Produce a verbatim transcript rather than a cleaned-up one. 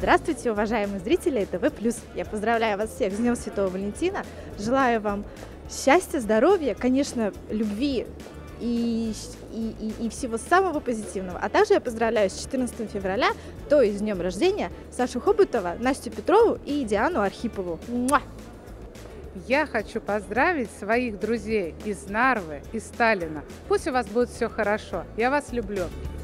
Здравствуйте, уважаемые зрители ТВ плюс. Я поздравляю вас всех с Днем Святого Валентина. Желаю вам счастья, здоровья, конечно, любви и, и, и, и всего самого позитивного. А также я поздравляю с четырнадцатым февраля, то есть с днем рождения, Сашу Хоботова, Настю Петрову и Диану Архипову. Муа! Я хочу поздравить своих друзей из Нарвы, из Сталина. Пусть у вас будет все хорошо. Я вас люблю.